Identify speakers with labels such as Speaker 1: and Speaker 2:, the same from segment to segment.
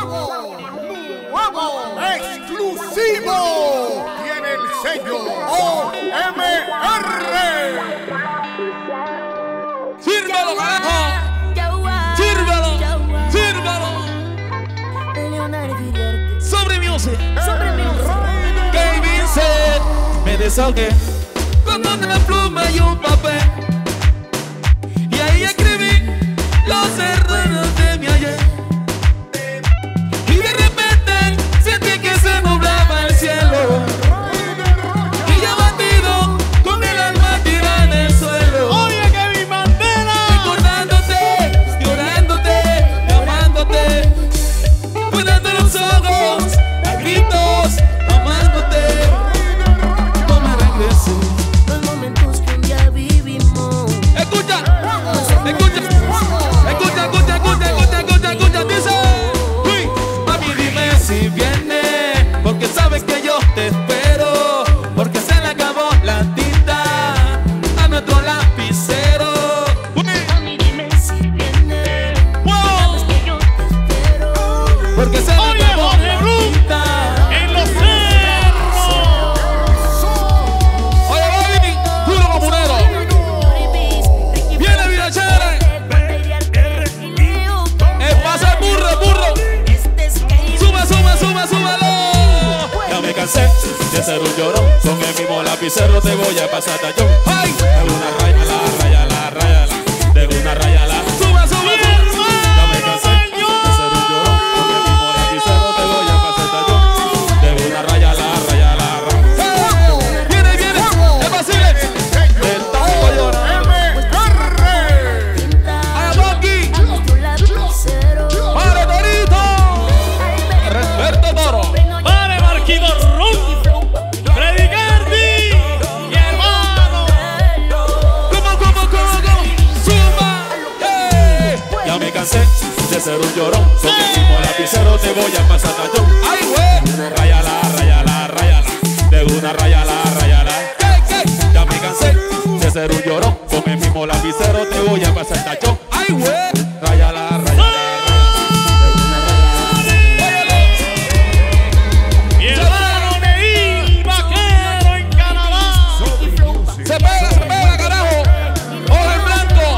Speaker 1: nuevo, exclusivo, tiene el sello OMR.
Speaker 2: ¡Sírvalo, carajo! ¡Sírvalo! ¡Sírvalo! Sobre music. Que Vincent me desahogué con una pluma y un papel, y ahí escribí los errores de mi ayer. Y de repente sentí que se nublaba el cielo, y yo batido con el alma tirada en el suelo.
Speaker 1: Oye, que mi bandera,
Speaker 2: recordándote, llorándote, amándote, cuidando los ojos, a gritos, amándote. No me regresé.
Speaker 3: Los momentos que un día vivimos.
Speaker 2: Escucha, escucha, escucha, escucha, escucha, escucha, escucha, escucha, dice. Uy, mami, dime si viene, porque sabes que yo te espero, porque se le acabó la tinta a nuestro lapicero. Uy,
Speaker 3: Mami, dime si viene.
Speaker 2: wow,
Speaker 3: Sabes que yo te espero.
Speaker 2: porque se le
Speaker 1: Oye,
Speaker 2: acabó
Speaker 1: Jorge
Speaker 2: la
Speaker 1: Blue,
Speaker 2: tinta.
Speaker 1: en los cerros.
Speaker 2: Oye, baby, puro comunero. Viene vida chévere. Pasa el burro, burro. Sube, sube, sube, súbelo. Ya me cansé de ser un llorón. Con el mismo lapicero te voy a pasar tallón. ¡Ay! De una raya la, raya la, raya la. De una raya la. Sube, sube. Ya me cansé de ser un llorón. Con el mismo lapicero te voy a pasar tallón. De una raya la, raya la, raya. Viene, viene. Es fácil. De tanto llorar. A Rocky. Para Torito. Respeto Toro.
Speaker 1: Vale, Marquito Rum, Freddy Gardi, mi hermano.
Speaker 2: ¿Cómo? Suma. Ya me cansé de ser un llorón. Con el mismo lapicero te voy a pasar tallón. ¡Ay, güey! Rayala, rayala, rayala. De una rayala, rayala. Ya me cansé de ser un llorón. Con el mismo lapicero te voy a pasar tallón. ¡Ay, güey! Rayala, rayala.
Speaker 1: Mi hermano Neil Vaquero en Canadá.
Speaker 2: Se pega, carajo. Ojo en blanco.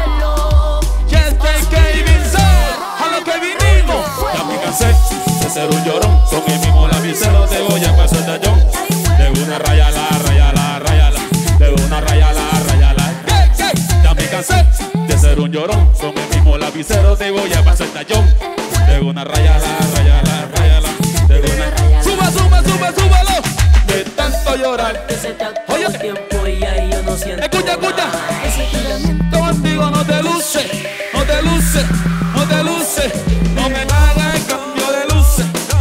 Speaker 2: A lo que vinimos. Ya me cansé de ser un llorón. Con el mismo lapicero te voy a pasar tallón. De una rayala, rayala, rayala. De una rayala, rayala. Ya me cansé de ser un llorón. Con el mismo lapicero te voy a pasar tallón. De una rayala, rayala, rayala. De una. Súbalo. De tanto llorar. Oye, escucha. Contigo no te luce. No me hagas cambio de luces.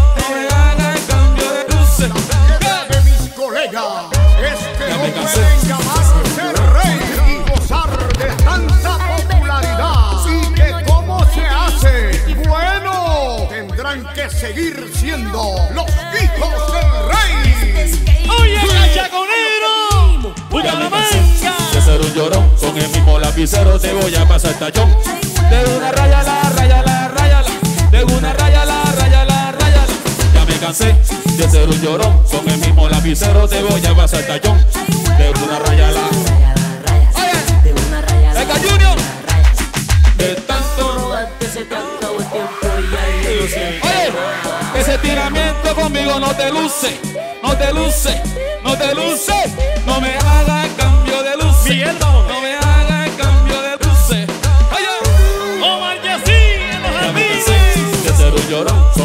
Speaker 1: De mis colegas, este
Speaker 2: Ya me
Speaker 1: no
Speaker 2: cansé.
Speaker 1: pueden llamarse rey y gozar de tanta popularidad. ¿Y que cómo se hace? Bueno, tendrán que seguir siendo los hijos del rey. Oye, cachaconero,
Speaker 2: Ya me cansé de ser un llorón. Con el mismo lapicero te voy a pasar tallón. De una rayala, rayala, rayala. De una rayala, rayala, rayala. Ya me cansé de ser un llorón. Con el mismo lapicero te voy a pasar tallón. De una rayala. Oye, Eka Junior. De tanto. Oye, ese tiramiento conmigo no te luce. No me hagas cambio de luces. No me hagas cambio de luces. Oye,
Speaker 1: Omar Yassi en los
Speaker 2: ya me
Speaker 1: amigos.
Speaker 2: cansé de ser un llorón.